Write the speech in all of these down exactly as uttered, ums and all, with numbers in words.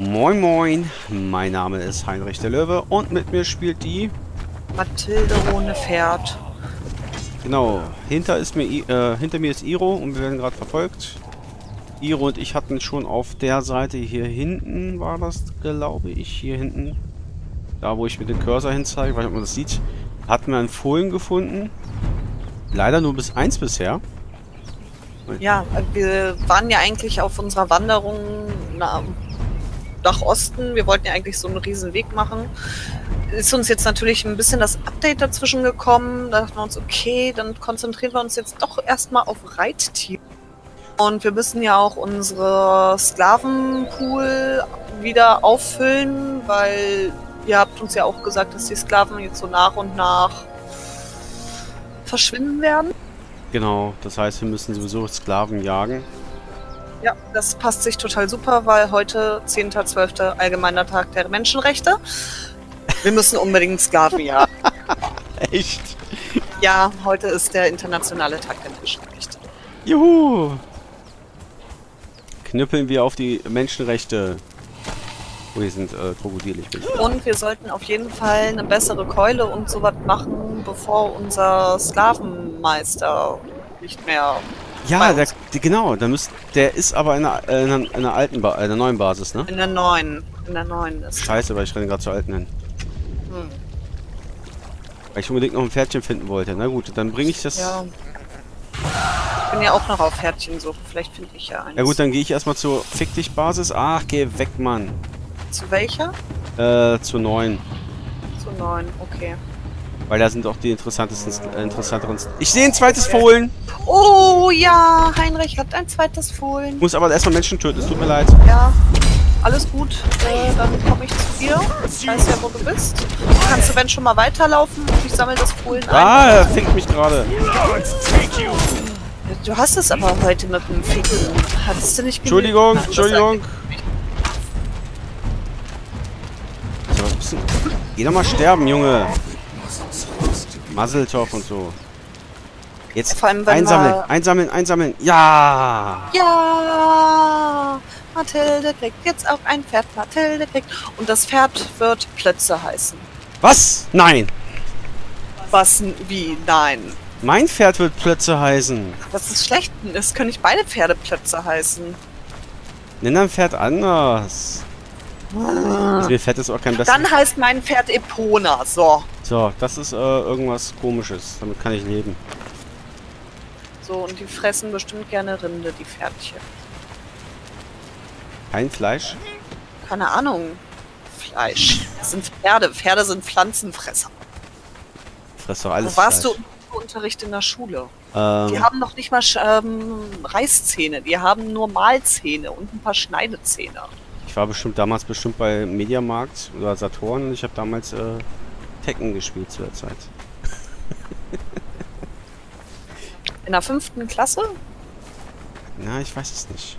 Moin Moin, mein Name ist Heinrich der Löwe und mit mir spielt die Mathilde ohne Pferd. Genau, hinter, ist mir, äh, hinter mir ist Iro und wir werden gerade verfolgt. Iro und ich hatten schon auf der Seite hier hinten, war das glaube ich, hier hinten, da wo ich mit dem Cursor hinzeige, weil man das sieht, hatten wir einen Fohlen gefunden. Leider nur bis eins bisher. Ja, wir waren ja eigentlich auf unserer Wanderung nach, nach Osten. Wir wollten ja eigentlich so einen riesen Weg machen. Ist uns jetzt natürlich ein bisschen das Update dazwischen gekommen. Da dachten wir uns, okay, dann konzentrieren wir uns jetzt doch erstmal auf Reittiere. Und wir müssen ja auch unsere Sklavenpool wieder auffüllen, weil ihr habt uns ja auch gesagt, dass die Sklaven jetzt so nach und nach verschwinden werden. Genau, das heißt, wir müssen sowieso Sklaven jagen. Ja, das passt sich total super, weil heute, zehnter zwölfter allgemeiner Tag der Menschenrechte. Wir müssen unbedingt Sklaven jagen. Echt? Ja, heute ist der internationale Tag der Menschenrechte. Juhu! Knüppeln wir auf die Menschenrechte. Oh, hier sind äh, Krokodile. Ich bin Und wir sollten auf jeden Fall eine bessere Keule und sowas machen, bevor unser Sklavenmeister nicht mehr... Ja, der, die, genau. Der, müsst, der ist aber in einer, äh, in einer, in einer alten, ba äh, in der neuen Basis, ne? In der neuen. In der neuen ist. Scheiße, weil ich renne gerade zur alten hin. Hm. Weil ich unbedingt noch ein Pferdchen finden wollte. Na gut, dann bringe ich das... Ja. Ich bin ja auch noch auf Pferdchen suchen. Vielleicht finde ich ja eins. Ja gut, dann gehe ich erstmal zur Fick dich Basis. Ach, geh weg, Mann. Zu welcher? Äh, zur neuen. Zu neun, okay. Weil da sind auch die interessantesten, äh, interessanteren... Ich sehe ein zweites Fohlen! Oh ja, Heinrich hat ein zweites Fohlen. Ich muss aber erstmal Menschen töten, es tut mir leid. Ja, alles gut. Äh, dann komme ich zu dir. Ich weiß ja, wo du bist. Kannst du, wenn schon mal weiterlaufen und ich sammle das Fohlen ein? Ah, er fickt mich gerade. Du hast es aber heute mit dem Ficken. Hattest du nicht Entschuldigung, Nein, Entschuldigung. So, ein bisschen... Geh doch mal sterben, Junge. Muzzletop und so. Jetzt Vor allem, wenn einsammeln, wir... einsammeln, einsammeln. Ja! Ja! Mathilde kriegt jetzt auch ein Pferd. Mathilde kriegt... Und das Pferd wird Plötze heißen. Was? Nein! Was? Wie? Nein. Mein Pferd wird Plötze heißen. Das ist schlecht. Es können nicht beide Pferde Plötze heißen. Nenn dein Pferd anders. Also mir fährt es auch kein besser. Dann heißt mein Pferd Epona. So. So, das ist äh, irgendwas Komisches. Damit kann ich leben. So, und die fressen bestimmt gerne Rinde, die Pferdchen. Kein Fleisch? Keine Ahnung. Fleisch. Das sind Pferde. Pferde sind Pflanzenfresser. Fress doch alles Wo warst Fleisch. du im Unterricht in der Schule? Ähm, Die haben noch nicht mal ähm, Reißzähne. Die haben nur Mahlzähne und ein paar Schneidezähne. ich war bestimmt damals bestimmt bei Mediamarkt oder Saturn und ich habe damals äh, Tekken gespielt zu der Zeit. In der fünften Klasse? Na, ich weiß es nicht.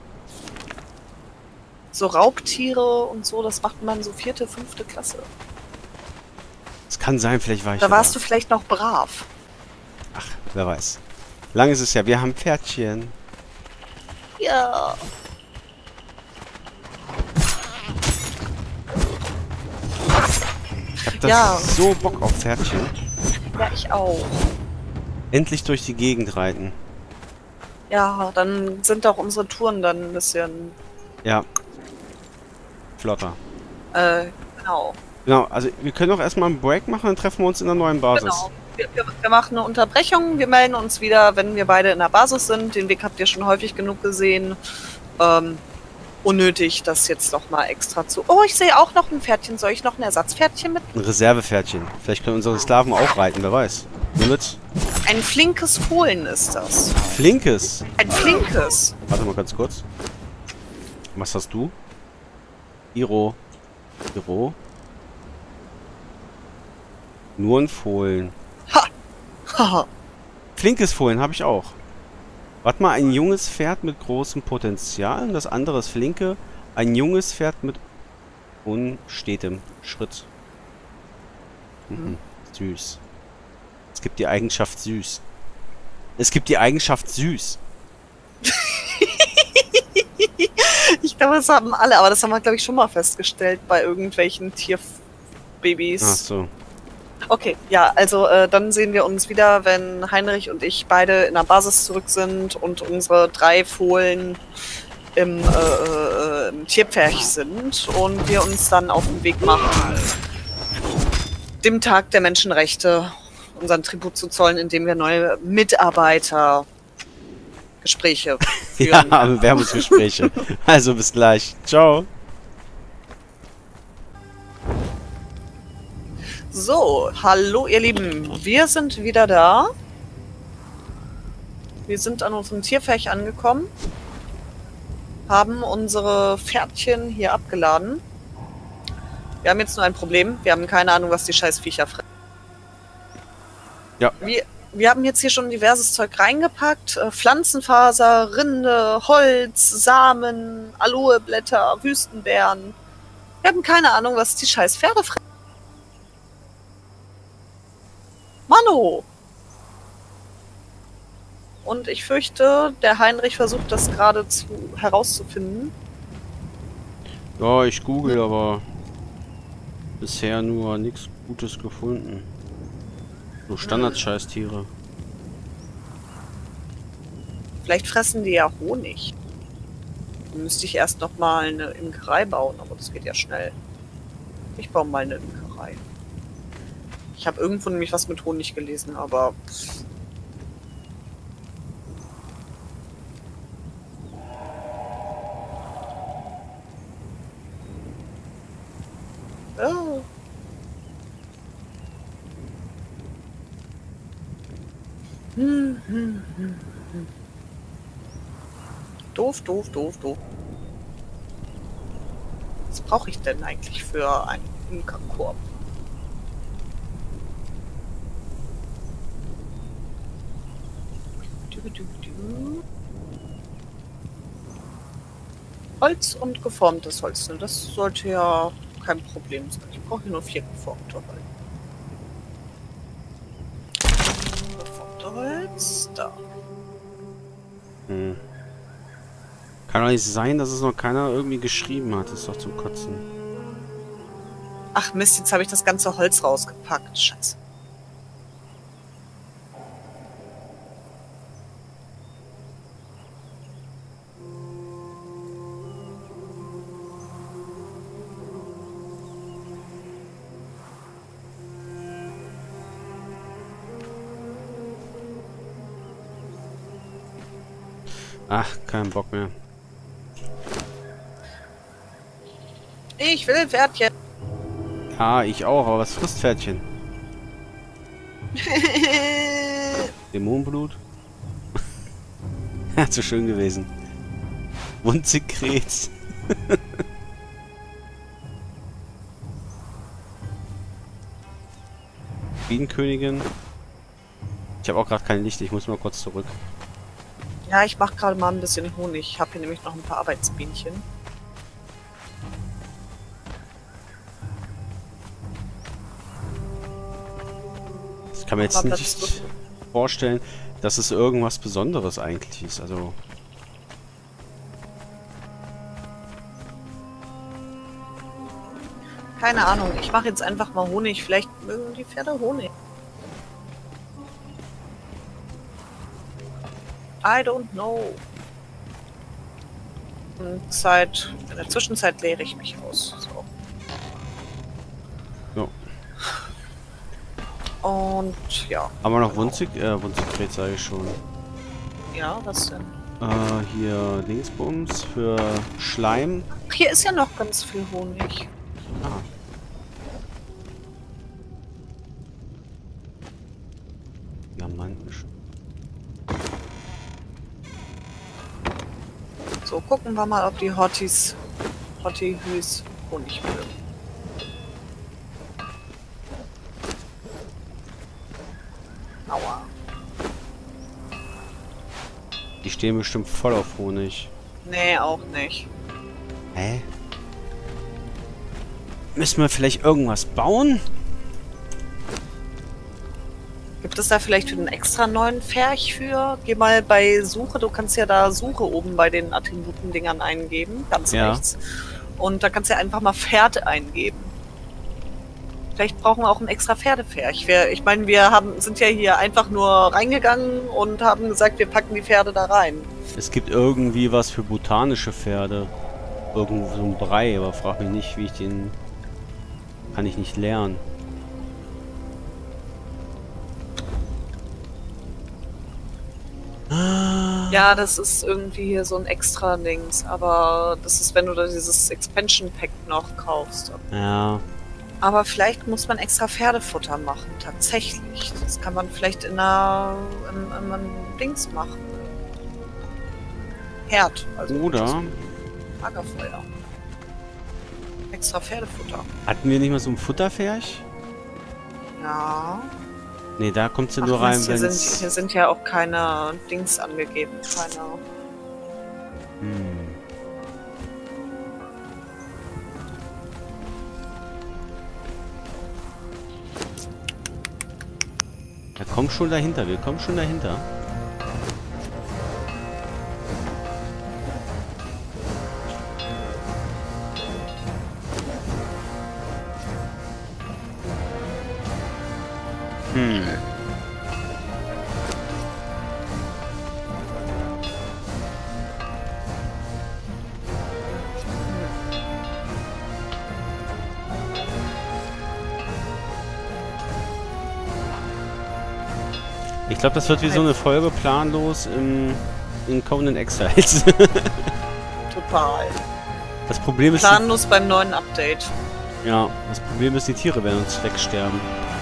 So Raubtiere und so, das macht man so vierte, fünfte Klasse. Es kann sein, vielleicht war ich Da warst da. du vielleicht noch brav. Ach, wer weiß. Lang ist es ja, wir haben Pferdchen. Ja. Ich hab das Ja. so Bock auf Pferdchen. Ja, ich auch. Endlich durch die Gegend reiten. Ja, dann sind auch unsere Touren dann ein bisschen, Ja. Flotter. äh, genau. Genau, also wir können auch erstmal einen Break machen, dann treffen wir uns in der neuen Basis. Genau. Wir, wir, wir machen eine Unterbrechung, wir melden uns wieder, wenn wir beide in der Basis sind. Den Weg habt ihr schon häufig genug gesehen. Ähm, unnötig, das jetzt noch mal extra zu... Oh, ich sehe auch noch ein Pferdchen. Soll ich noch ein Ersatzpferdchen mit? Ein Reservepferdchen. Vielleicht können unsere Sklaven auch reiten, wer weiß. Nur mit Ein flinkes Fohlen ist das. Flinkes. Ein flinkes. Warte mal ganz kurz. Was hast du? Iro. Iro. Nur ein Fohlen. Ha! Haha. Flinkes Fohlen habe ich auch. Warte mal, ein junges Pferd mit großem Potenzial und das andere ist Flinke. Ein junges Pferd mit unstetem Schritt. Mhm. Süß. Es gibt die Eigenschaft süß. Es gibt die Eigenschaft süß. Ich Ich glaube, das haben alle, aber das haben wir, glaube ich, schon mal festgestellt bei irgendwelchen Tierbabys. Ach so. Okay, ja, also äh, dann sehen wir uns wieder, wenn Heinrich und ich beide in der Basis zurück sind und unsere drei Fohlen im, äh, äh, im Tierpferch sind und wir uns dann auf den Weg machen, dem Tag der Menschenrechte unseren Tribut zu zollen, indem wir neue Mitarbeiter Gespräche führen. Ja, Bewerbungsgespräche. Also bis gleich. Ciao. So, hallo ihr Lieben, wir sind wieder da. Wir sind an unserem Tierpferch angekommen, haben unsere Pferdchen hier abgeladen. Wir haben jetzt nur ein Problem, wir haben keine Ahnung, was die scheiß Viecher fressen. Ja. Wir, wir haben jetzt hier schon diverses Zeug reingepackt, äh, Pflanzenfaser, Rinde, Holz, Samen, Aloeblätter, Wüstenbeeren. Wir haben keine Ahnung, was die scheiß Pferde fressen. Mano! Und ich fürchte, der Heinrich versucht das gerade zu herauszufinden. Ja, ich google, aber bisher nur nichts Gutes gefunden. So Standard-Scheißtiere. Vielleicht fressen die ja Honig. Dann müsste ich erst noch mal eine Imkerei bauen, aber das geht ja schnell. Ich baue mal eine Imkerei. Ich habe irgendwo nämlich was mit Honig gelesen, aber... Oh. Hm, hm, hm, hm. Doof, doof, doof, doof. Was brauche ich denn eigentlich für einen Imkerkorb? Holz und geformtes Holz. Das sollte ja kein Problem sein. Ich brauche hier nur vier geformte Holz. Geformte Holz, da. Hm. Kann doch nicht sein, dass es noch keiner irgendwie geschrieben hat. Das ist doch zum Kotzen. Ach Mist, jetzt habe ich das ganze Holz rausgepackt. Scheiße. Ach, kein Bock mehr. Ich will ein Pferdchen. Ja, ich auch, aber was frisst Pferdchen? Dämonenblut? Ja, zu schön gewesen. Wundzigkrebs. Bienenkönigin. Ich habe auch gerade kein Licht, ich muss mal kurz zurück. Ja, ich mache gerade mal ein bisschen Honig. Ich habe hier nämlich noch ein paar Arbeitsbienchen. Ich kann mir jetzt nicht vorstellen, dass es irgendwas Besonderes eigentlich ist. Also keine Ahnung. Ich mache jetzt einfach mal Honig. Vielleicht mögen die Pferde Honig. I don't know. Und Zeit, in der Zwischenzeit leere ich mich aus. So. ja. Und ja. Haben wir noch Wundzig? Äh, Wundzigkrebs sage ich schon. Ja, was denn? Äh, hier Dingsbums für Schleim. Ach, hier ist ja noch ganz viel Honig. Ah. Diamanten. So, gucken wir mal, ob die Hotties, Hottie-Hüs Honig mögen. Aua. Die stehen bestimmt voll auf Honig. Nee, auch nicht. Hä? Müssen wir vielleicht irgendwas bauen? Gibt es da vielleicht einen extra neuen Pferch für? Geh mal bei Suche, du kannst ja da Suche oben bei den Attributendingern eingeben, ganz Ja. rechts. Und da kannst du ja einfach mal Pferd eingeben. Vielleicht brauchen wir auch ein extra Pferdepferch. Wir, ich meine, wir haben, sind ja hier einfach nur reingegangen und haben gesagt, wir packen die Pferde da rein. Es gibt irgendwie was für botanische Pferde. Irgendwo so ein Brei, aber frag mich nicht, wie ich den... Kann ich nicht lernen. Ja, das ist irgendwie hier so ein extra Dings, aber das ist, wenn du da dieses Expansion Pack noch kaufst. Ja. Aber vielleicht muss man extra Pferdefutter machen, tatsächlich. Das kann man vielleicht in einer, in, in einem Dings machen. Herd, also Oder... Lagerfeuer. Extra Pferdefutter. Hatten wir nicht mal so ein Futterpferch? Ja. Nee, da kommt sie Ach, nur rein, Mist, hier, wenn sind, hier sind ja auch keine Dings angegeben. Keine. Hm. Ja, komm schon dahinter, wir kommen schon dahinter. Hm. Ich glaube, das wird wie so eine Folge planlos im, in Conan Exiles. Total. Das Problem ist... Planlos beim neuen Update. Ja, das Problem ist, die Tiere werden uns wegsterben.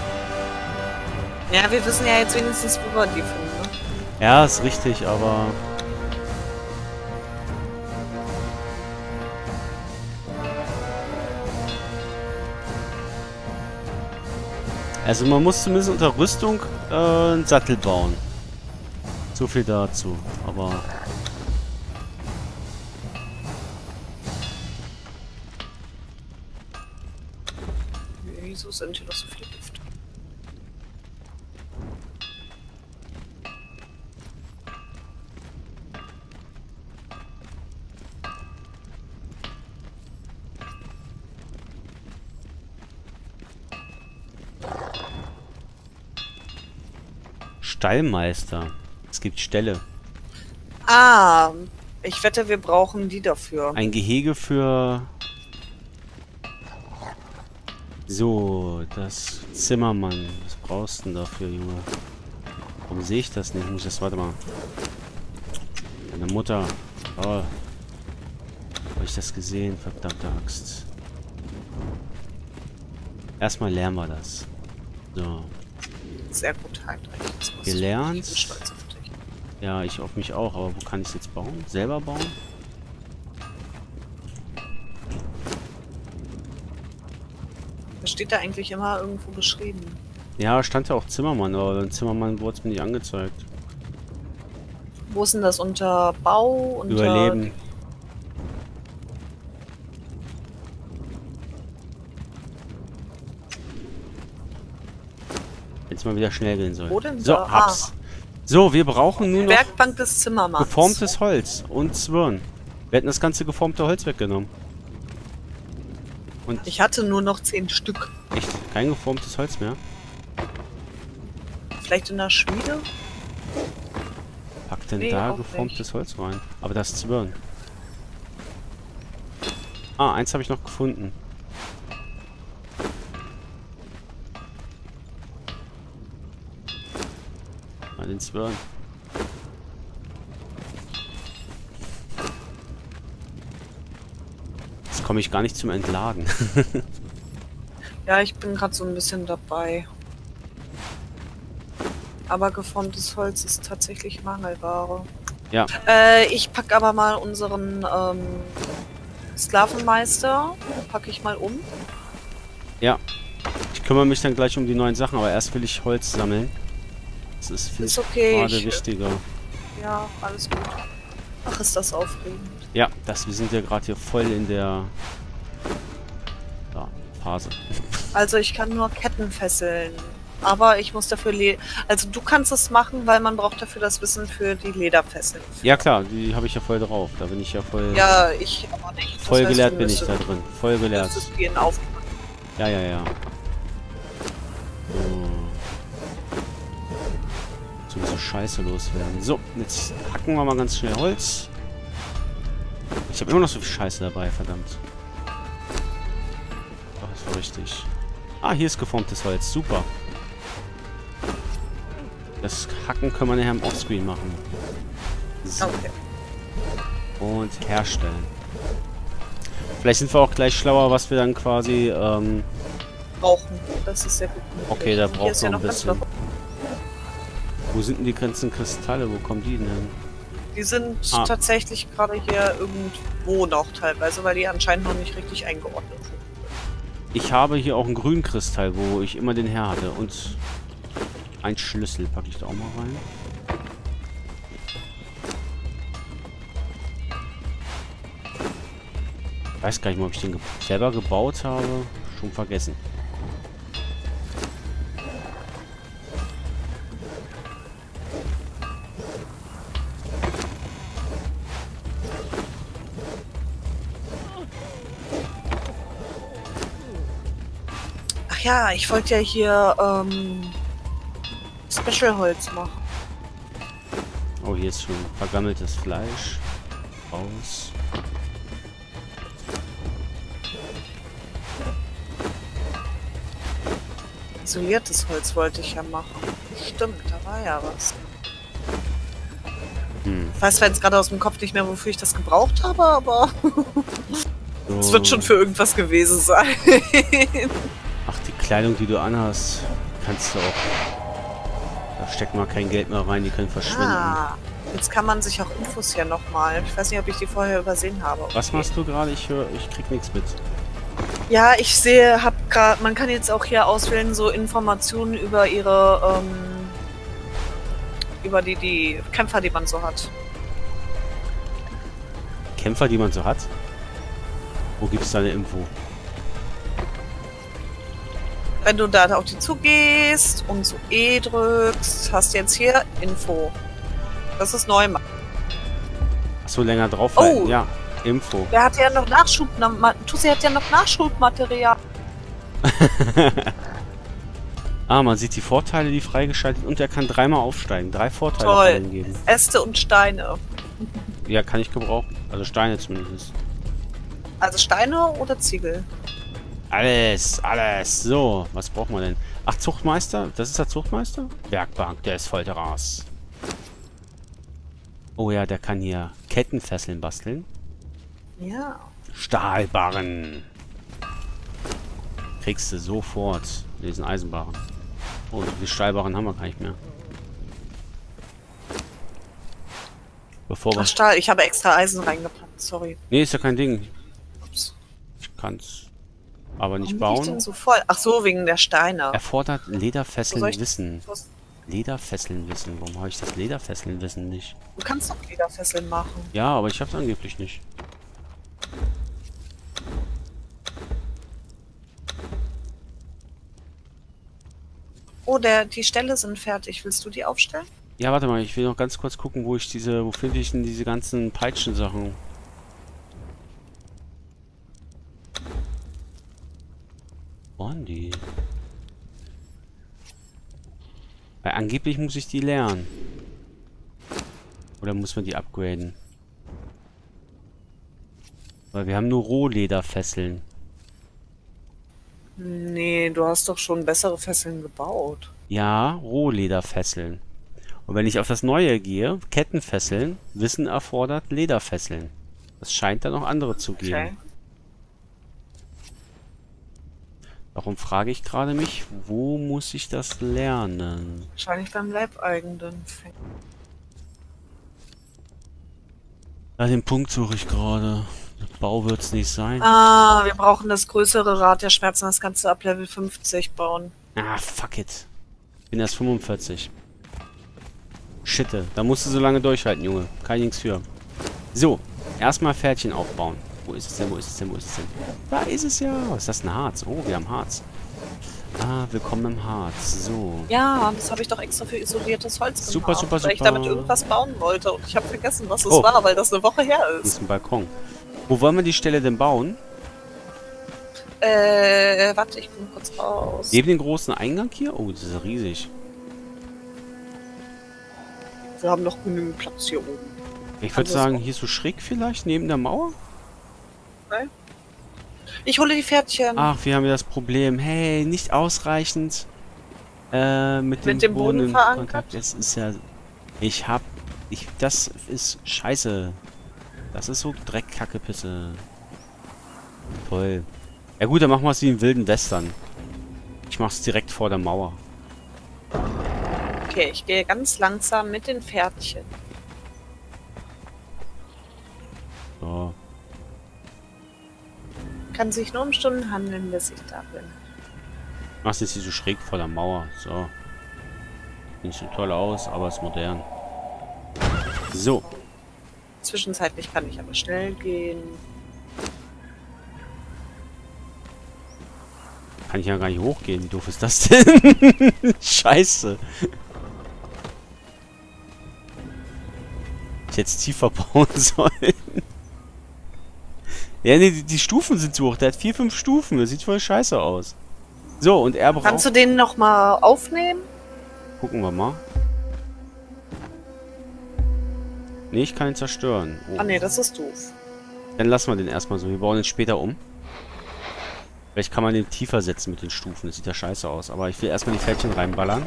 Ja, wir wissen ja jetzt wenigstens, wo wir die finden, ne? Ja, ist richtig, aber... Also man muss zumindest unter Rüstung äh, einen Sattel bauen. So viel dazu, aber... Wieso sind hier noch so viele Gifte? Stallmeister. Es gibt Ställe. Ah, ich wette, wir brauchen die dafür. Ein Gehege für... So, das Zimmermann. Was brauchst du denn dafür, Junge? Warum sehe ich das nicht? Muss ich das... Warte mal. Deine Mutter. Oh. Habe ich das gesehen? Verdammte Axt. Erstmal lernen wir das. So. Sehr gut, Heinrich. Gelernt. Ich bin stolz auf dich. Ja, ich auf mich auch. Aber wo kann ich es jetzt bauen? Selber bauen? Das steht da eigentlich immer irgendwo beschrieben. Ja, stand ja auch Zimmermann, aber beim Zimmermann wurde es mir nicht angezeigt. Wo ist denn das? Unter Bau? Unter Überleben. Jetzt mal wieder schnell gehen soll. Wo denn So, da? hab's. Ah. So, wir brauchen nur noch Werkbank des Zimmermanns. geformtes Holz und Zwirn. Wir hätten das ganze geformte Holz weggenommen. Und Ich hatte nur noch zehn Stück. echt kein geformtes Holz mehr. Vielleicht in der Schmiede? Pack denn Nee, da auch geformtes nicht. Holz rein? Aber das Zwirn. Ah, eins habe ich noch gefunden. Mal den Zwirn. Jetzt komme ich gar nicht zum Entladen. Ja, ich bin gerade so ein bisschen dabei. Aber geformtes Holz ist tatsächlich Mangelware. Ja. Äh, ich pack aber mal unseren ähm, Sklavenmeister, packe ich mal um. Ja. Ich kümmere mich dann gleich um die neuen Sachen, aber erst will ich Holz sammeln. Das ist, finde Ist ich, okay, gerade ich- wichtiger. Ja, alles gut. Ach, ist das aufregend. Ja, das, wir sind ja gerade hier voll in der ja, Phase. Also ich kann nur Kettenfesseln aber ich muss dafür... Le also du kannst es machen, weil man braucht dafür das Wissen für die Lederfesseln. Ja klar, die habe ich ja voll drauf. Da bin ich ja voll... Ja, ich aber nicht. Das voll heißt, gelehrt du bin ich müsstest- da drin. Voll gelehrt. müsstest du ihn auf- Ja, ja, ja. So. So ein bisschen Scheiße loswerden. So, jetzt hacken wir mal ganz schnell Holz. Ich habe immer noch so viel Scheiße dabei, verdammt. Doch, das war richtig. Ah, hier ist geformtes Holz. Super. Das Hacken können wir nachher im Offscreen machen. So. Okay. Und herstellen. Vielleicht sind wir auch gleich schlauer, was wir dann quasi... Ähm, Brauchen. Das ist sehr gut möglich. okay, da Und hier braucht ist man ja ein noch ganz bisschen. viel- Wo sind denn die ganzen Kristalle? Wo kommen die denn hin? Die sind Ah. tatsächlich gerade hier irgendwo noch teilweise, weil die anscheinend noch nicht richtig eingeordnet sind. Ich habe hier auch einen grünen Kristall, wo ich immer den her hatte. Und ein Schlüssel packe ich da auch mal rein. Ich weiß gar nicht mal, ob ich den ge selber gebaut habe. Schon vergessen. Ach ja, ich wollte ja hier ähm, Special-Holz machen. Oh, hier ist schon vergammeltes Fleisch. Raus. Isoliertes Holz wollte ich ja machen. Stimmt, da war ja was. Hm. Ich weiß zwar jetzt gerade aus dem Kopf nicht mehr, wofür ich das gebraucht habe, aber So. es wird schon für irgendwas gewesen sein. Ach, die Kleidung, die du anhast, kannst du auch... Da steckt mal kein Geld mehr rein, die können verschwinden. Ah, jetzt kann man sich auch Infos ja nochmal. Ich weiß nicht, ob ich die vorher übersehen habe. Was Okay. machst du gerade? Ich höre, ich krieg nichts mit. Ja, ich sehe, hab gerade, man kann jetzt auch hier auswählen, so Informationen über ihre, ähm, über die, die Kämpfer, die man so hat. Kämpfer, die man so hat? Wo gibt's da eine Info? Wenn du da auf die zugehst und so E drückst, hast du jetzt hier Info. Das ist neu. Achso, länger drauf. Oh. Ja, Info. Der hat ja noch Nachschub, Tussi hat ja noch Nachschubmaterial. Ah, man sieht die Vorteile, die freigeschaltet und er kann dreimal aufsteigen. Drei Vorteile Toll. kann man ihm geben. Äste und Steine. Ja, kann ich gebrauchen. Also Steine zumindest. Also Steine oder Ziegel? Alles, alles. So, was brauchen wir denn? Ach, Zuchtmeister? Das ist der Zuchtmeister? Werkbank, der ist voll der Ras. Oh ja, der kann hier Kettenfesseln basteln. Ja. Stahlbarren. Kriegst du sofort. Diesen Eisenbarren. Oh, die Stahlbarren haben wir gar nicht mehr. Bevor wir... Ach, Stahl, ich habe extra Eisen reingepackt, sorry. Nee, ist ja kein Ding. Ups. Ich kann's aber nicht Warum liegt bauen. denn so voll? Ach so, wegen der Steine. Erfordert Wo soll Lederfesseln ich- Wissen. Was- Lederfesseln Wissen. Warum habe ich das Lederfesseln Wissen nicht? Du kannst doch Lederfesseln machen. Ja, aber ich hab's angeblich nicht. Oh, der, die Ställe sind fertig. Willst du die aufstellen? Ja, warte mal, ich will noch ganz kurz gucken, wo ich diese, wo finde ich denn diese ganzen Peitschen-Sachen? Wo waren die? Weil angeblich muss ich die lernen. Oder muss man die upgraden? Weil wir haben nur Rohlederfesseln. Nee, du hast doch schon bessere Fesseln gebaut. Ja, Rohlederfesseln. Und wenn ich auf das Neue gehe, Kettenfesseln, Wissen erfordert Lederfesseln. Es scheint da noch andere zu geben. Okay. Darum frage ich gerade mich, wo muss ich das lernen? Wahrscheinlich beim Leibeigenen. Ja, den Punkt suche ich gerade. Bau wird's nicht sein. Ah, wir brauchen das größere Rad der Schmerzen. Das kannst du ab Level fünfzig bauen. Ah, fuck it. Ich bin erst fünfundvierzig. Shitte, da musst du so lange durchhalten, Junge. Kein nix für. So, erstmal Pferdchen aufbauen. Wo ist es denn, wo ist es denn, wo ist es denn? Da ist es ja. Was ist das, ein Harz? Oh, wir haben Harz. Ah, willkommen im Harz. So. Ja, das habe ich doch extra für isoliertes Holz Super, gemacht, super, super. weil ich damit irgendwas bauen wollte und ich habe vergessen, was es Oh. war, weil das eine Woche her Das ist ist. ein Balkon. Wo wollen wir die Stelle denn bauen? Äh, warte, ich komme kurz raus. Neben den großen Eingang hier? Oh, das ist ja riesig. Wir haben noch genügend Platz hier oben. Ich würde Also sagen, so. hier so schräg vielleicht, neben der Mauer? Okay. Ich hole die Pferdchen. Ach, wir haben ja das Problem. Hey, nicht ausreichend äh, mit, Mit dem, dem Boden Boden verankert? Kontakt. Das ist ja... Ich hab... Ich, das ist scheiße. Das ist so Dreck, Kacke, Pisse. Toll. Ja gut, dann machen wir es wie im wilden Western. Ich mach's direkt vor der Mauer. Okay, ich gehe ganz langsam mit den Pferdchen. So. Kann sich nur um Stunden handeln, bis ich da bin. Machst jetzt hier so schräg vor der Mauer. So. Sieht nicht so toll aus, aber ist modern. So. Zwischenzeitlich kann ich aber schnell gehen. Kann ich ja gar nicht hochgehen. Wie doof ist das denn? Scheiße. Ich hätte es tiefer bauen sollen. Ja, nee, die, die Stufen sind zu hoch. Der hat vier, fünf Stufen. Das sieht voll scheiße aus. So, und er braucht... Kannst du den noch mal aufnehmen? Gucken wir mal. Nee, ich kann ihn zerstören. Oh. Ah ne, das ist doof. Dann lassen wir den erstmal so. Wir bauen den später um. Vielleicht kann man den tiefer setzen mit den Stufen. Das sieht ja scheiße aus. Aber ich will erstmal die Pferdchen reinballern.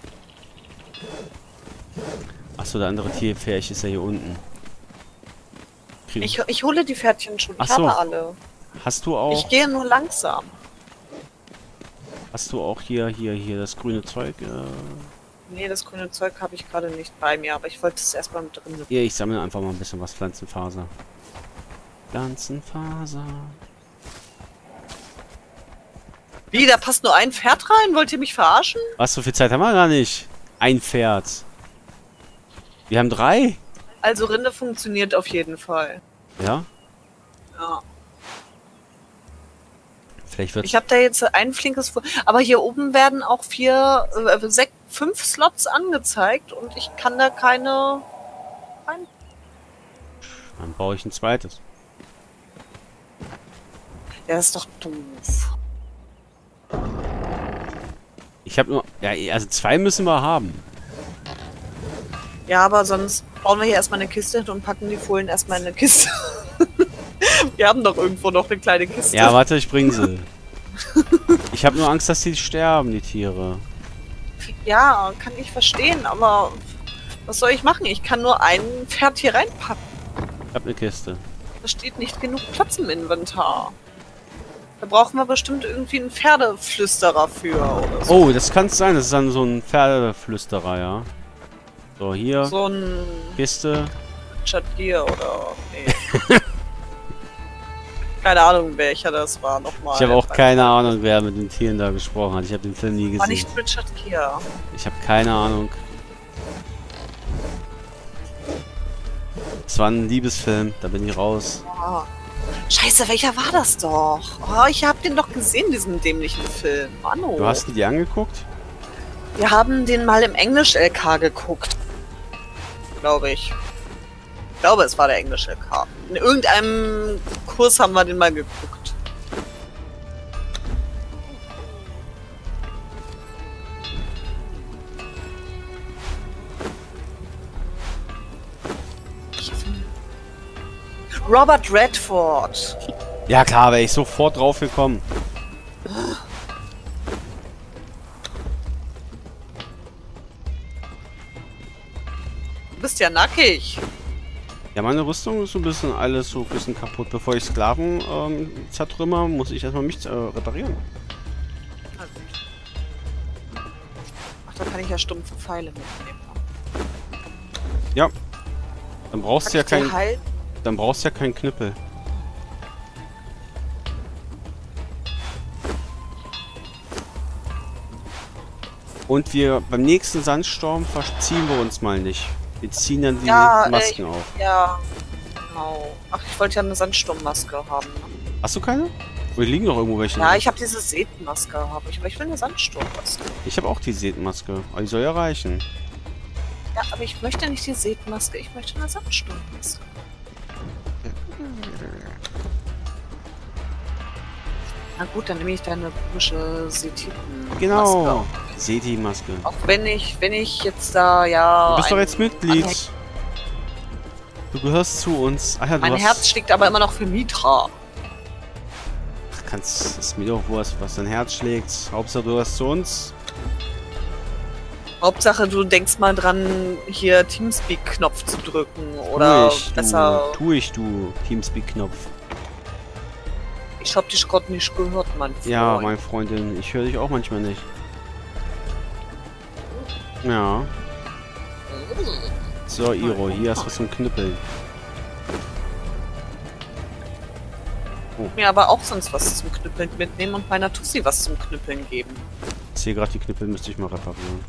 Achso, der andere Tierpferd ist ja hier unten. Krieg Ich, ich hole die Pferdchen schon. Ich Ach so. habe alle. Hast du auch... Ich gehe nur langsam. Hast du auch hier, hier, hier das grüne Zeug? Äh... Nee, das grüne Zeug habe ich gerade nicht bei mir, aber ich wollte es erstmal mit drin. Ja, ich sammle einfach mal ein bisschen was Pflanzenfaser. Pflanzenfaser. Wie, da passt nur ein Pferd rein? Wollt ihr mich verarschen? Was, so viel Zeit haben wir gar nicht. Ein Pferd. Wir haben drei. Also Rinde funktioniert auf jeden Fall. Ja? Ja. Vielleicht wird Ich habe da jetzt ein flinkes... Fu- Aber hier oben werden auch vier, äh, sechs, fünf Slots angezeigt und ich kann da keine... Rein- Dann baue ich ein zweites. Ja, das ist doch doof. Ich habe nur... Ja, also zwei müssen wir haben. Ja, aber sonst bauen wir hier erstmal eine Kiste hin und packen die Fohlen erstmal in eine Kiste. Wir haben doch irgendwo noch eine kleine Kiste. Ja, warte, ich bring sie. Ich habe nur Angst, dass die sterben, die Tiere. Ja, kann ich verstehen, aber was soll ich machen? Ich kann nur ein Pferd hier reinpacken. Ich habe eine Kiste. Da steht nicht genug Platz im Inventar. Da brauchen wir bestimmt irgendwie einen Pferdeflüsterer für oder so. Oh, das kann es sein. Das ist dann so ein Pferdeflüsterer, ja. So, hier. So ein Kiste. Chatier oder... Nee. Keine Ahnung, welcher das war nochmal. Ich habe auch keine Ahnung, wer mit den Tieren da gesprochen hat. Ich habe den Film nie War gesehen. nicht Richard Gere. Ich habe keine Ahnung. Es war ein Liebesfilm, da bin ich raus. Oh. Scheiße, welcher war das doch? Oh, ich habe den doch gesehen, diesen dämlichen Film. Mann, Du hast dir die angeguckt? Wir haben den mal im Englisch-L K geguckt. Glaube ich. Ich glaube, es war der Englisch-L K. In irgendeinem Kurs haben wir den mal geguckt. Robert Redford. Ja klar, wäre ich sofort drauf gekommen. Du bist ja nackig. Ja, meine Rüstung ist so ein bisschen alles so ein bisschen kaputt. Bevor ich Sklaven ähm, zertrümmer, muss ich erstmal mich äh, reparieren. Na gut. Ach, da kann ich ja stumpfe Pfeile mitnehmen. Ja. Dann brauchst du ja Kann ich die kein, halten? dann brauchst du ja keinen Knüppel. Und wir beim nächsten Sandsturm verziehen wir uns mal nicht. Wir ziehen dann die Ja, Masken äh, auf. Ja, genau. Ach, ich wollte ja eine Sandsturmmaske haben. Ne? Hast du keine? Wo liegen noch irgendwo welche? Ja, ich habe diese Setenmaske, habe ich, aber ich will eine Sandsturmmaske. Ich habe auch die Setenmaske, aber die soll ja reichen. Ja, aber ich möchte nicht die Setenmaske, ich möchte eine Sandsturmmaske. Na gut, dann nehme ich deine komische Setiten-Maske. Genau, Seti-Maske. Auch wenn ich, wenn ich jetzt da, ja... Du bist doch jetzt Mitglied. Du gehörst zu uns. Ach ja, du mein hast... Herz schlägt aber immer noch für Mitra. Ach, kannst... Ist mir doch wurscht, was dein Herz schlägt. Hauptsache, du gehörst zu uns. Hauptsache, du denkst mal dran, hier Teamspeak-Knopf zu drücken. Oder tu ich, besser... Du, tu ich, du Teamspeak-Knopf. Ich hab dich gerade nicht gehört, mein Freund. Ja, meine Freundin. Ich höre dich auch manchmal nicht. Ja. So, Iro, hier hast du was zum Knüppeln. Oh. Mir aber auch sonst was zum Knüppeln mitnehmen und meiner Tussi was zum Knüppeln geben. Ich sehe gerade, die Knüppel müsste ich mal reparieren.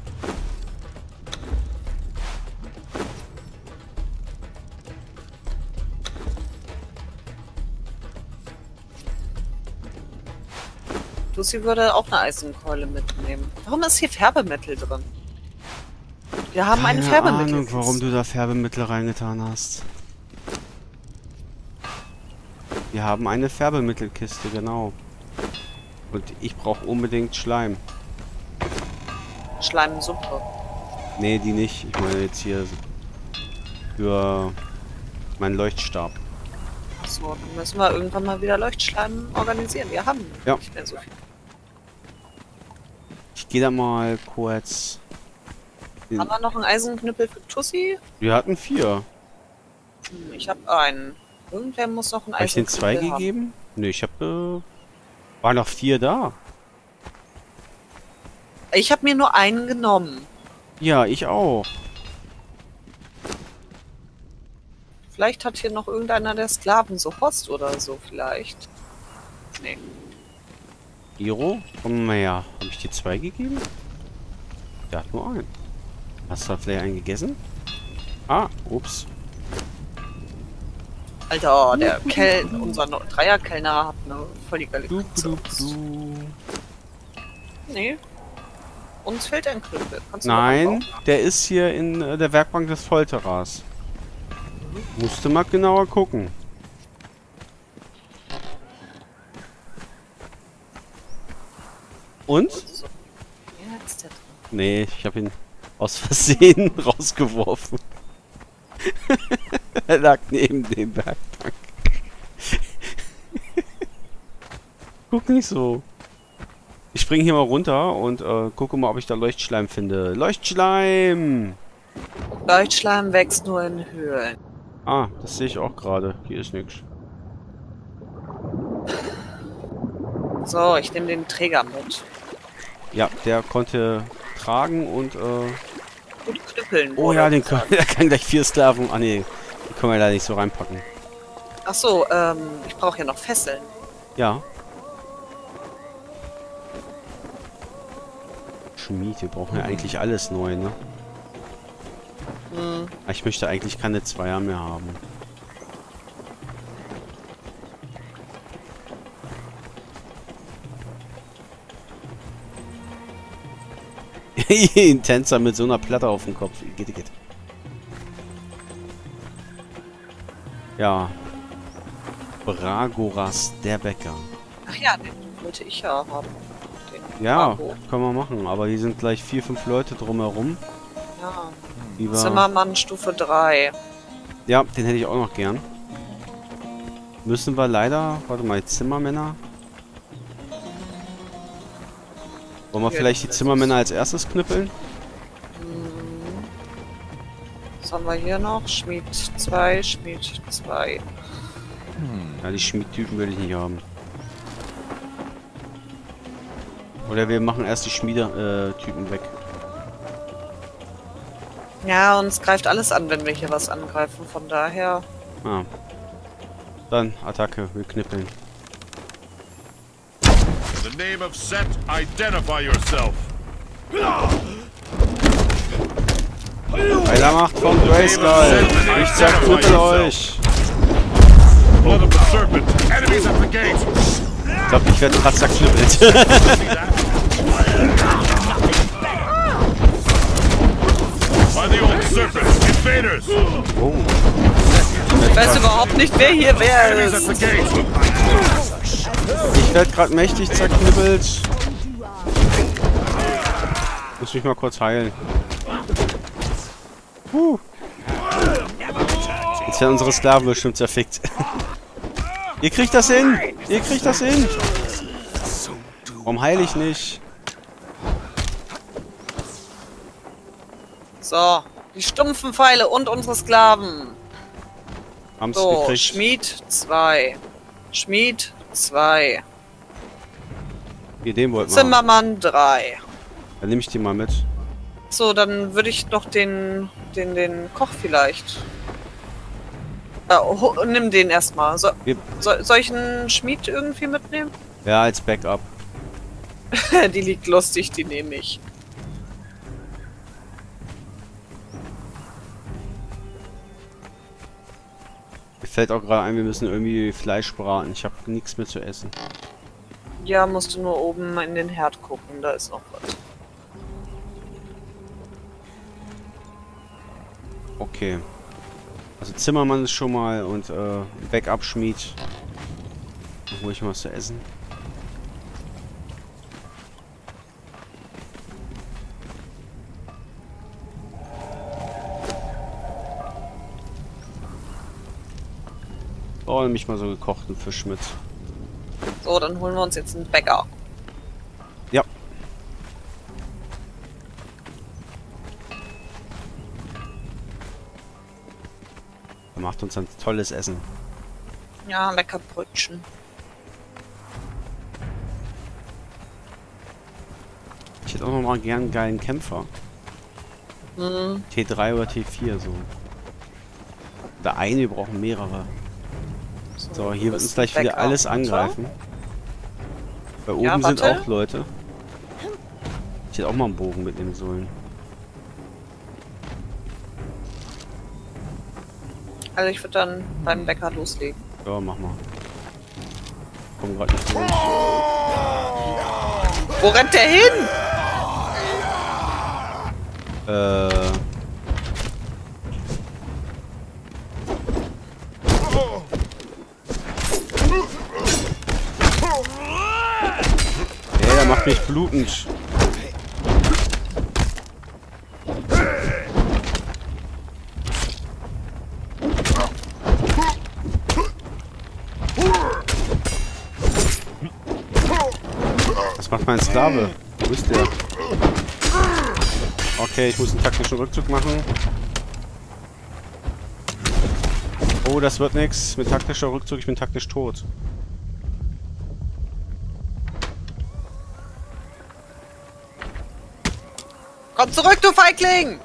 Tussi würde auch eine Eisenkeule mitnehmen. Warum ist hier Färbemittel drin? Wir haben Keine eine Färbemittel. Ahnung, warum du da Färbemittel reingetan hast. Wir haben eine Färbemittelkiste, genau. Und ich brauche unbedingt Schleim. Schleimsuppe. Nee, die nicht. Ich meine jetzt hier für meinen Leuchtstab. Achso, dann müssen wir irgendwann mal wieder Leuchtschleim organisieren. Wir haben ja. nicht mehr so viel. Ich gehe da mal kurz... Haben wir noch einen Eisenknüppel für Tussi? Wir hatten vier. Hm, ich habe einen. Irgendwer muss noch einen Eisenknüppel. Habe ich den zwei haben. gegeben? Ne, ich habe... Äh, war noch vier da. Ich habe mir nur einen genommen. Ja, ich auch. Vielleicht hat hier noch irgendeiner der Sklaven so Horst oder so vielleicht. Nee. Iro? Komm mal her. Habe ich dir zwei gegeben? Der hat nur einen. Hast du da vielleicht einen gegessen? Ah, ups. Alter, der Kel unser Dreierkellner hat eine völlige du, du, du. Nee. Uns fehlt ein Knüppel. Kannst du Nein, der ist hier in äh, der Werkbank des Folterers. Mhm. Musste mal genauer gucken. Und? Ja, ist der drin. Nee, ich habe ihn aus Versehen rausgeworfen. Er lag neben dem Werkbank. Guck nicht so. Ich springe hier mal runter und äh, gucke mal, ob ich da Leuchtschleim finde. Leuchtschleim! Leuchtschleim wächst nur in Höhlen. Ah, das sehe ich auch gerade. Hier ist nichts. So, ich nehme den Träger mit. Ja, der konnte tragen und äh... gut knüppeln. Oh ja, den kann, der kann gleich vier Sklaven... Ah ne, die können wir da nicht so reinpacken. Ach so, ähm, ich brauche ja noch Fesseln. Ja. Schmied, wir brauchen ja eigentlich alles neu, ne? Hm. Ich möchte eigentlich keine Zweier mehr haben. Ein Tänzer mit so einer Platte auf dem Kopf. Geht, geht. Ja. Bragoras, der Bäcker. Ach ja, den wollte ich ja haben. Den Ja, Brago. können wir machen. Aber hier sind gleich vier, fünf Leute drumherum. Ja. Die wir... Zimmermann Stufe drei. Ja, den hätte ich auch noch gern. Müssen wir leider... Warte mal, Zimmermänner. Wollen wir Ja, vielleicht die Zimmermänner als erstes knüppeln? Hm. Was haben wir hier noch? Schmied zwei, Schmied zwei. Ja, die Schmiedtypen will ich nicht haben. Oder wir machen erst die Schmiede-Typen weg. Ja, uns greift alles an, wenn wir hier was angreifen. Von daher... Ah. Dann Attacke, wir knüppeln. In the name of Set, identify yourself. Bei der Macht von Grayskull. Ich zerknüppel euch. Blood of the serpent. Enemies at the gate. glaube, ich werde gerade zerknüppelt. By the old serpent, invaders! Oh. Ich weiß überhaupt nicht, wer hier wer Enemies at ist. the gate! Ich werde gerade mächtig zerknüppelt. Muss mich mal kurz heilen. Puh. Jetzt werden unsere Sklaven bestimmt zerfickt. Ihr kriegt das hin! Ihr kriegt das hin! Warum heile ich nicht? So, die stumpfen Pfeile und unsere Sklaven. Haben's So, gekriegt. Schmied zwei. Schmied zwei. Hier, den wollten wir haben. Zimmermann drei. Dann nehme ich die mal mit. So, dann würde ich noch den, den, den Koch vielleicht. Äh, ho- nimm den erstmal. So, Wir, so, soll ich einen Schmied irgendwie mitnehmen? ja, als Backup. Die liegt lustig, die nehme ich. Mir fällt auch gerade ein, wir müssen irgendwie Fleisch braten. Ich habe nichts mehr zu essen. Ja, musst du nur oben in den Herd gucken, da ist noch was. Okay. Also Zimmermann ist schon mal und äh, Backup-Schmied. Dann hole ich mal was zu essen. Oh, nehme ich mal so gekochten Fisch mit. So, dann holen wir uns jetzt einen Bäcker. Ja. Er macht uns ein tolles Essen. Ja, lecker Brötchen. Ich hätte auch noch mal gern einen geilen Kämpfer. Hm. T drei oder T vier so. Oder eine, wir brauchen mehrere. So, hier wird uns gleich wieder alles angreifen. Bei oben Ja, sind warte. auch Leute. Ich hätte auch mal einen Bogen mitnehmen sollen. Also ich würde dann beim Bäcker loslegen. Ja, mach mal. Komm gerade nicht durch. Wo rennt der hin? Äh. Ey, der macht mich blutend. Was macht mein Sklave? Wo ist der? Okay, ich muss einen taktischen Rückzug machen. Oh, das wird nix. Mit taktischer Rückzug, ich bin taktisch tot. Komm zurück, du Feigling!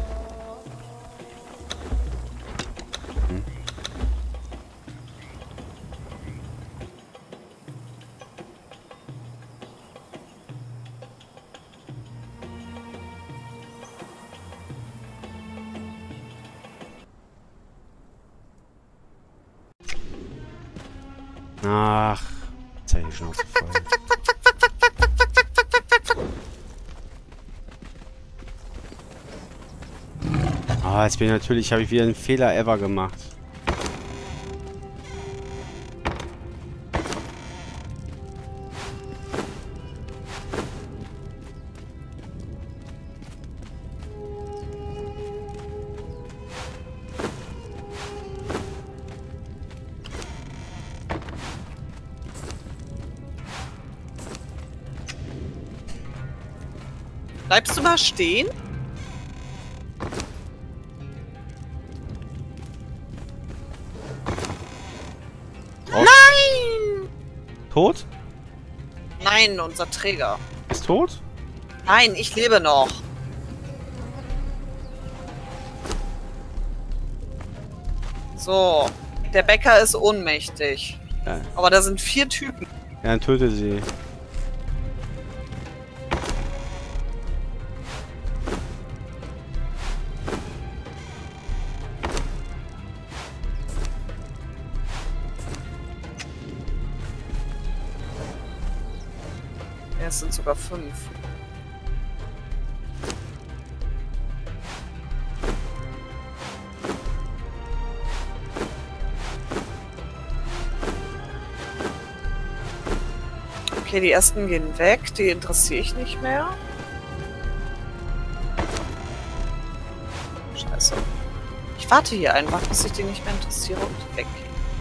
Ach, jetzt hab ich die Schnauze voll. Ah, jetzt bin ich natürlich, habe ich wieder einen Fehler ever gemacht. Bleibst du mal stehen? Oh. Nein! Tot? Nein, unser Träger. Ist tot? Nein, ich lebe noch. So, der Bäcker ist ohnmächtig. Ja, Aber da sind vier Typen. ja, dann töte sie. es sind sogar fünf. Okay, die ersten gehen weg, die interessiere ich nicht mehr. Scheiße. Ich warte hier einfach, bis ich die nicht mehr interessiere und weg.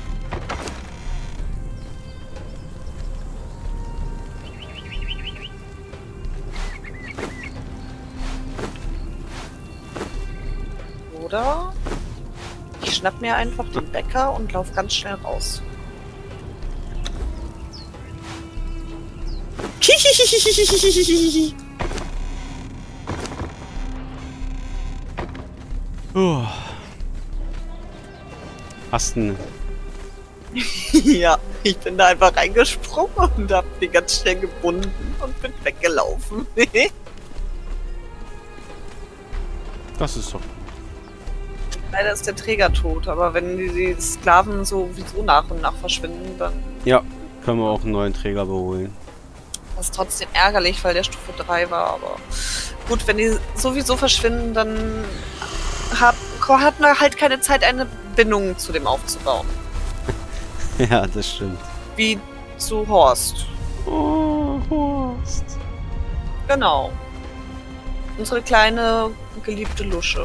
Oder ich schnapp mir einfach den Bäcker und lauf ganz schnell raus. Oh. Hast du... Ja, ich bin da einfach reingesprungen und hab die ganz schnell gebunden und bin weggelaufen. Das ist doch... Leider ist der Träger tot, aber wenn die, die Sklaven sowieso nach und nach verschwinden, dann... Ja, können wir auch einen neuen Träger beholen. Das ist trotzdem ärgerlich, weil der Stufe drei war, aber gut, wenn die sowieso verschwinden, dann hab, hat man halt keine Zeit, eine Bindung zu dem aufzubauen. Ja, das stimmt. Wie zu Horst. Oh, Horst. Genau. Unsere kleine, geliebte Lusche.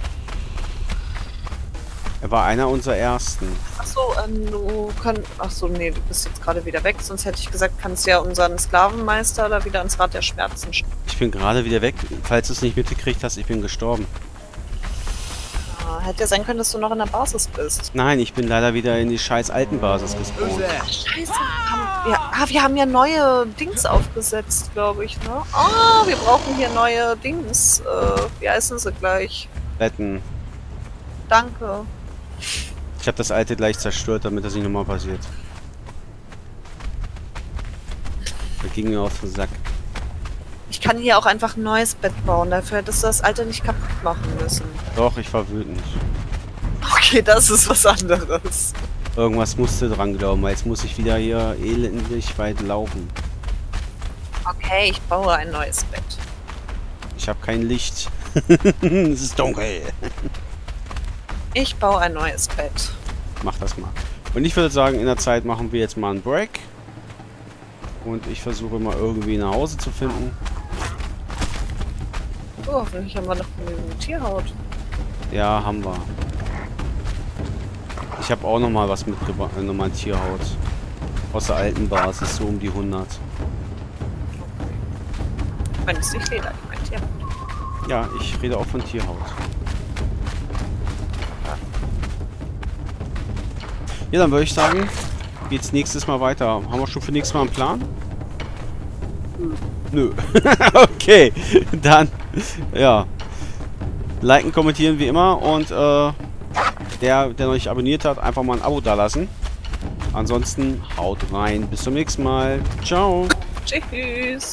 Er war einer unserer ersten. Achso, ähm, du kannst... Achso, nee, du bist jetzt gerade wieder weg. Sonst hätte ich gesagt, kannst ja unseren Sklavenmeister da wieder ans Rad der Schmerzen stellen. Ich bin gerade wieder weg. Falls du es nicht mitgekriegt hast, ich bin gestorben. Ah, hätte ja sein können, dass du noch in der Basis bist. Nein, ich bin leider wieder in die scheiß alten Basis gespawnt. Ach, scheiße. Haben wir, ah, wir haben ja neue Dings aufgesetzt, glaube ich, ne? Ah, wir brauchen hier neue Dings. Äh, wie heißen sie gleich? Betten. Danke. Ich habe das alte gleich zerstört, damit das nicht nochmal passiert. Das ging mir auf den Sack. Ich kann hier auch einfach ein neues Bett bauen. Dafür hättest du das alte nicht kaputt machen müssen. Doch, ich war wütend. Okay, das ist was anderes. Irgendwas musste dran glauben, weil jetzt muss ich wieder hier elendig weit laufen. Okay, ich baue ein neues Bett. Ich habe kein Licht. Es ist dunkel. Ich baue ein neues Bett. Mach das mal. Und ich würde sagen, in der Zeit machen wir jetzt mal einen Break. Und ich versuche mal irgendwie nach Hause zu finden. Oh, hoffentlich haben wir noch genügend Tierhaut. Ja, haben wir. Ich habe auch noch mal was mitgebracht, äh, nochmal Tierhaut. Aus der alten Basis, so um die hundert. Wenn es nicht Leder, ich mein Tierhaut. Ja, ich rede auch von Tierhaut. Ja, dann würde ich sagen, geht's nächstes Mal weiter. Haben wir schon für nächstes Mal einen Plan? Nö. Okay, dann, ja. Liken, kommentieren wie immer und äh, der, der noch nicht abonniert hat, einfach mal ein Abo dalassen. Ansonsten haut rein. Bis zum nächsten Mal. Ciao. Tschüss.